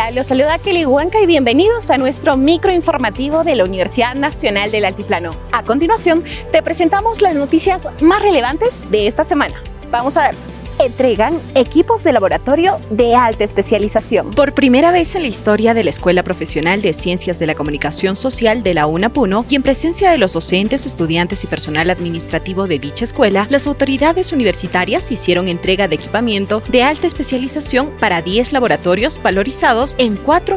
Hola, los saluda Kelly Huanca y bienvenidos a nuestro microinformativo de la Universidad Nacional del Altiplano. A continuación, te presentamos las noticias más relevantes de esta semana. Vamos a ver. Entregan equipos de laboratorio de alta especialización. Por primera vez en la historia de la Escuela Profesional de Ciencias de la Comunicación Social de la UNA Puno y en presencia de los docentes, estudiantes y personal administrativo de dicha escuela, las autoridades universitarias hicieron entrega de equipamiento de alta especialización para 10 laboratorios valorizados en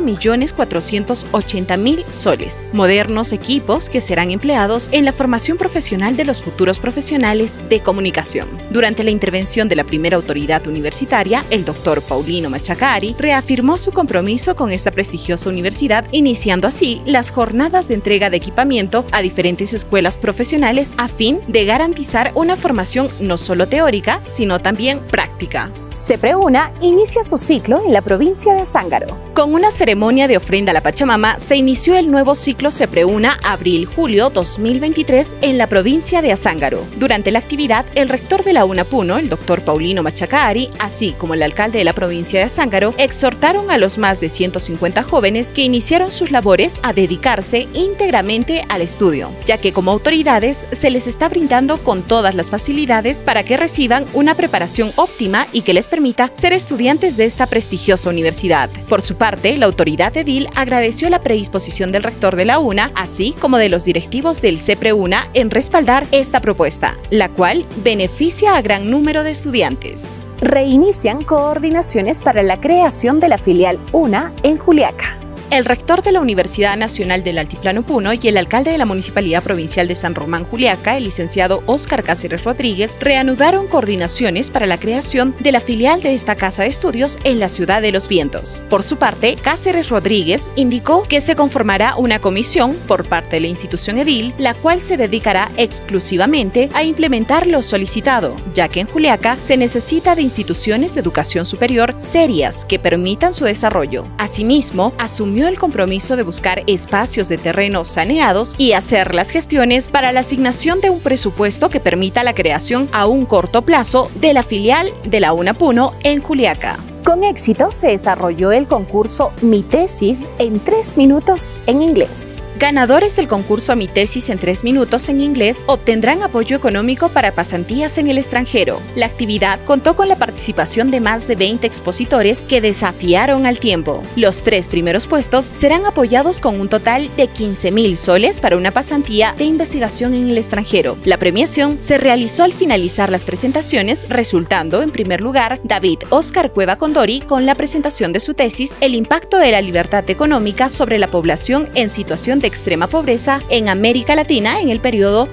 4.480.000 soles. Modernos equipos que serán empleados en la formación profesional de los futuros profesionales de comunicación. Durante la intervención de la primera autoridad universitaria, el doctor Paulino Machacari, reafirmó su compromiso con esta prestigiosa universidad, iniciando así las jornadas de entrega de equipamiento a diferentes escuelas profesionales a fin de garantizar una formación no solo teórica, sino también práctica. CEPREUNA inicia su ciclo en la provincia de Azángaro. Con una ceremonia de ofrenda a la Pachamama, se inició el nuevo ciclo CEPREUNA Abril-Julio 2023 en la provincia de Azángaro. Durante la actividad, el rector de la UNA Puno, el doctor Paulino Machacari, así como el alcalde de la provincia de Azángaro, exhortaron a los más de 150 jóvenes que iniciaron sus labores a dedicarse íntegramente al estudio, ya que como autoridades se les está brindando con todas las facilidades para que reciban una preparación óptima y que les permita ser estudiantes de esta prestigiosa universidad. Por su parte, la autoridad edil agradeció la predisposición del rector de la UNA, así como de los directivos del CEPREUNA en respaldar esta propuesta, la cual beneficia a gran número de estudiantes. Reinician coordinaciones para la creación de la filial UNA en Juliaca. El rector de la Universidad Nacional del Altiplano Puno y el alcalde de la Municipalidad Provincial de San Román Juliaca, el licenciado Óscar Cáceres Rodríguez, reanudaron coordinaciones para la creación de la filial de esta casa de estudios en la Ciudad de los Vientos. Por su parte, Cáceres Rodríguez indicó que se conformará una comisión por parte de la institución edil, la cual se dedicará exclusivamente a implementar lo solicitado, ya que en Juliaca se necesita de instituciones de educación superior serias que permitan su desarrollo. Asimismo, asumió el compromiso de buscar espacios de terreno saneados y hacer las gestiones para la asignación de un presupuesto que permita la creación a un corto plazo de la filial de la UNA Puno en Juliaca. Con éxito se desarrolló el concurso Mi Tesis en 3 minutos en inglés. Ganadores del concurso Mi Tesis en 3 minutos en inglés obtendrán apoyo económico para pasantías en el extranjero. La actividad contó con la participación de más de 20 expositores que desafiaron al tiempo. Los 3 primeros puestos serán apoyados con un total de 15.000 soles para una pasantía de investigación en el extranjero. La premiación se realizó al finalizar las presentaciones, resultando en primer lugar David Óscar Cueva Condori con la presentación de su tesis El impacto de la libertad económica sobre la población en situación de extrema pobreza en América Latina en el periodo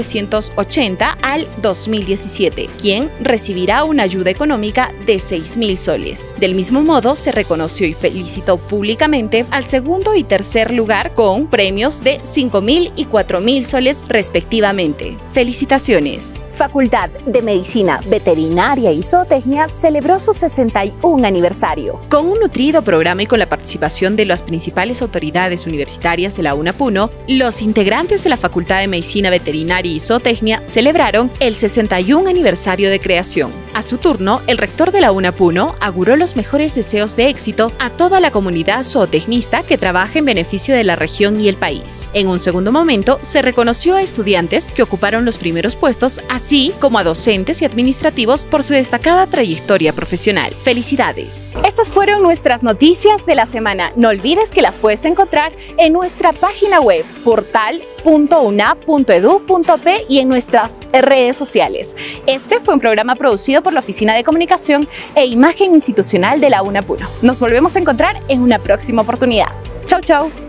1980 al 2017, quien recibirá una ayuda económica de 6.000 soles. Del mismo modo, se reconoció y felicitó públicamente al segundo y tercer lugar con premios de 5.000 y 4.000 soles respectivamente. ¡Felicitaciones! Facultad de Medicina Veterinaria y Zootecnia celebró su 61 aniversario. Con un nutrido programa y con la participación de las principales autoridades universitarias de la UNA Puno, los integrantes de la Facultad de Medicina Veterinaria y Zootecnia celebraron el 61 aniversario de creación. A su turno, el rector de la UNA Puno auguró los mejores deseos de éxito a toda la comunidad zootecnista que trabaja en beneficio de la región y el país. En un segundo momento, se reconoció a estudiantes que ocuparon los primeros puestos, así como a docentes y administrativos por su destacada trayectoria profesional. ¡Felicidades! Estas fueron nuestras noticias de la semana. No olvides que las puedes encontrar en nuestra página web portal.una.edu.p y en nuestras redes sociales. Este fue un programa producido por la Oficina de Comunicación e Imagen Institucional de la UNA Puno. Nos volvemos a encontrar en una próxima oportunidad. ¡Chau, chau!